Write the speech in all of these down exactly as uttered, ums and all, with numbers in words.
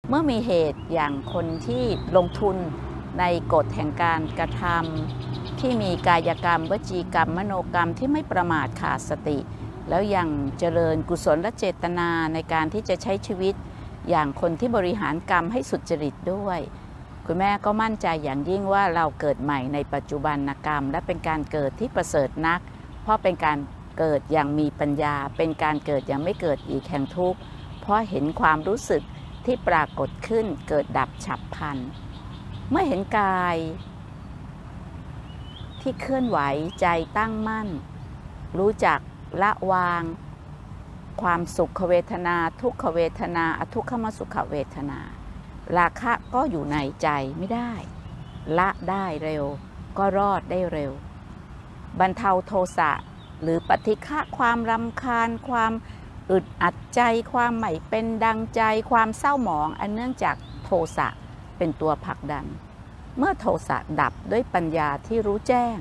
เมื่อมีเหตุอย่างคนที่ลงทุนในกฎแห่งการกระทำที่มีกายกรรมวจีกรรมมโนกรรมที่ไม่ประมาทขาดสติแล้วยังเจริญกุศลและเจตนาในการที่จะใช้ชีวิตอย่างคนที่บริหารกรรมให้สุจริตด้วยคุณแม่ก็มั่นใจอย่างยิ่งว่าเราเกิดใหม่ในปัจจุบันกรรมและเป็นการเกิดที่ประเสริฐนักเพราะเป็นการเกิดอย่างมีปัญญาเป็นการเกิดอย่างไม่เกิดอีกแห่งทุกข์เพราะเห็นความรู้สึกที่ปรากฏขึ้นเกิดดับฉับพลันเมื่อเห็นกายที่เคลื่อนไหวใจตั้งมั่นรู้จักละวางความสุขเวทนาทุกขเวทนาอทุกขมสุขเวทนาราคะก็อยู่ในใจไม่ได้ละได้เร็วก็รอดได้เร็วบรรเทาโทสะหรือปฏิฆะความรำคาญความอึดอัดใจความไม่เป็นดังใจความเศร้าหมองอันเนื่องจากโทสะเป็นตัวผลักดันเมื่อโทสะดับด้วยปัญญาที่รู้แจ้ง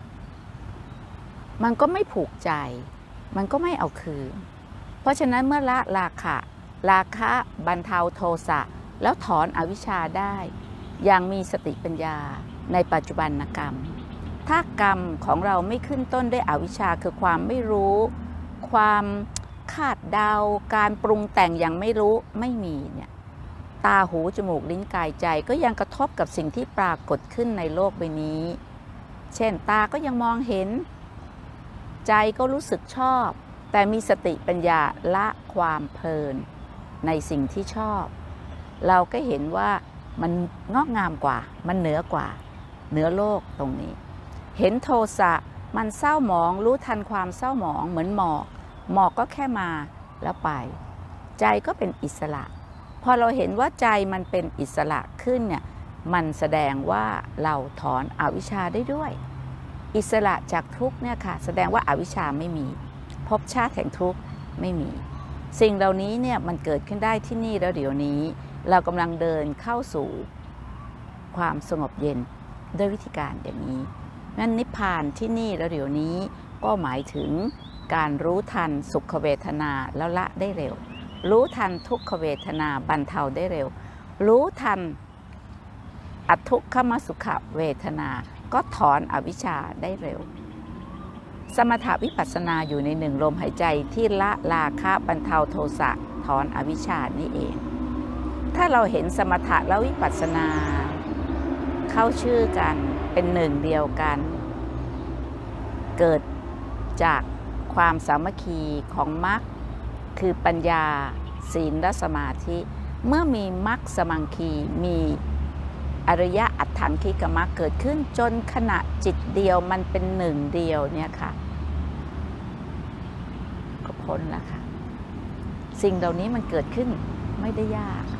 มันก็ไม่ผูกใจมันก็ไม่เอาคืนเพราะฉะนั้นเมื่อละราคะราคะบรรเทาโทสะแล้วถอนอวิชชาได้อย่างมีสติปัญญาในปัจจุบันกรรมถ้ากรรมของเราไม่ขึ้นต้นด้วยอวิชชาคือความไม่รู้ความคาดเดาการปรุงแต่งอย่างไม่รู้ไม่มีเนี่ยตาหูจมูกลิ้นกายใจก็ยังกระทบกับสิ่งที่ปรากฏขึ้นในโลกใบนี้เช่นตาก็ยังมองเห็นใจก็รู้สึกชอบแต่มีสติปัญญาละความเพลินในสิ่งที่ชอบเราก็เห็นว่ามันงอกงามกว่ามันเหนือกว่าเหนือโลกตรงนี้เห็นโทสะมันเศร้าหมองรู้ทันความเศร้าหมองเหมือนหมอกหมอกก็แค่มาแล้วไปใจก็เป็นอิสระพอเราเห็นว่าใจมันเป็นอิสระขึ้นเนี่ยมันแสดงว่าเราถอนอวิชชาได้ด้วยอิสระจากทุกข์เนี่ยค่ะแสดงว่าอวิชชาไม่มีภพชาติแห่งทุกข์ไม่มีสิ่งเหล่านี้เนี่ยมันเกิดขึ้นได้ที่นี่แล้วเดี๋ยวนี้เรากำลังเดินเข้าสู่ความสงบเย็นด้วยวิธีการอย่างนี้นั้นนิพพานที่นี่แล้วเดี๋ยวนี้ก็หมายถึงการรู้ทันสุขเวทนาแล้วละได้เร็วรู้ทันทุกขเวทนาบรรเทาได้เร็วรู้ทันอทุกขมสุขเวทนาก็ถอนอวิชชาได้เร็วสมถวิปัสสนาอยู่ในหนึ่งลมหายใจที่ละราคะบรรเทาโทสะถอนอวิชชานี่เองถ้าเราเห็นสมถะและวิปัสสนาเข้าชื่อกันเป็นหนึ่งเดียวกันเกิดจากความสามัคคีของมรรคคือปัญญาศีลและสมาธิเมื่อมีมรรคสมังคีมีอริยะอัตถังคิกมรรคเกิดขึ้นจนขณะจิตเดียวมันเป็นหนึ่งเดียวเนี่ยค่ะก็พ้นแล้วค่ะสิ่งเหล่านี้มันเกิดขึ้นไม่ได้ยาก